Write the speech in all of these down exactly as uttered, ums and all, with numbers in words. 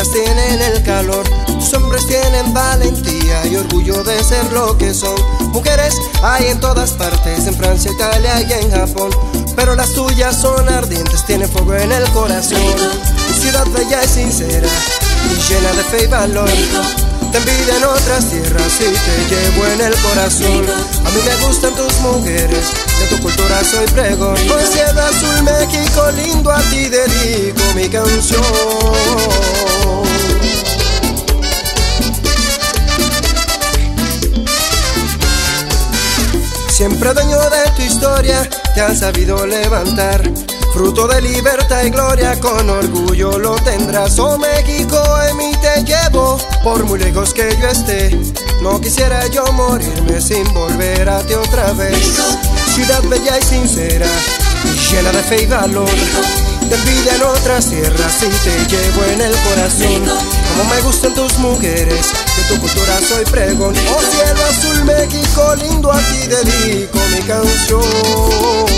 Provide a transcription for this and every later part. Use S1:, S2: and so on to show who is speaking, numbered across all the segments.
S1: mujeres tienen el calor, tus hombres tienen valentía y orgullo de ser lo que son. Mujeres hay en todas partes, en Francia, Italia y en Japón, pero las tuyas son ardientes, tienen fuego en el corazón. Tu ciudad bella y sincera y llena de fe y valor, te envidian otras tierras y te llevo en el corazón. A mí me gustan tus mujeres, de tu cultura soy pregón. Con cielo azul, México lindo, a ti dedico mi canción. Siempre dueño de tu historia, te has sabido levantar, fruto de libertad y gloria, con orgullo lo tendrás. Oh México, en mí te llevo, por muy lejos que yo esté. No quisiera yo morirme sin volver a ti otra vez. Ciudad bella y sincera, llena de fe y valor, te envidian otras tierras y te llevo en el corazón. Como me gustan tus mujeres, de tu cultura soy pregón. Oh cielo azul, México lindo, a ti dedico mi canción.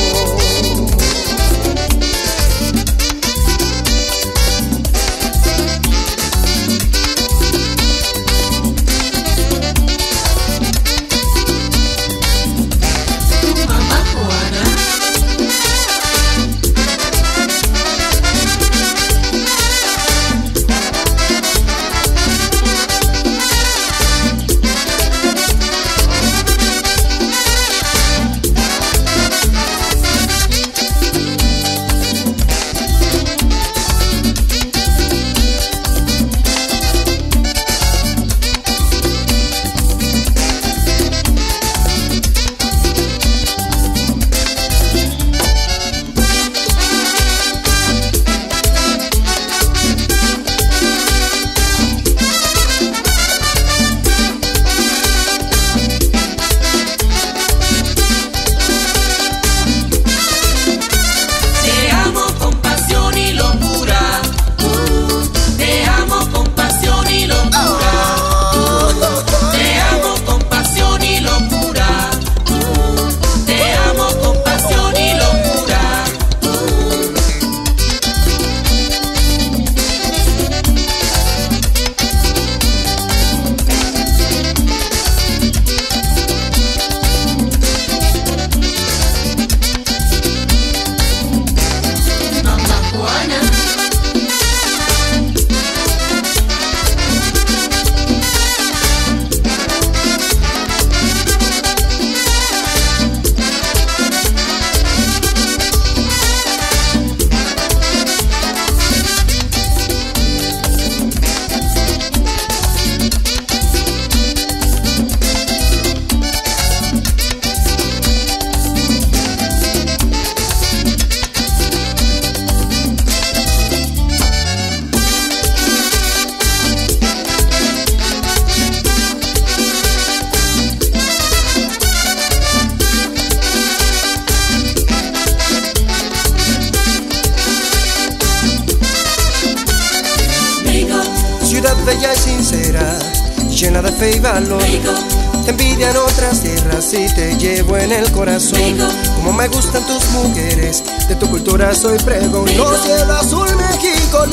S1: Ciudad bella y sincera, llena de fe y valor, te envidian otras tierras y te llevo en el corazón. Como me gustan tus mujeres, de tu cultura soy pregón. Oh cielo azul, México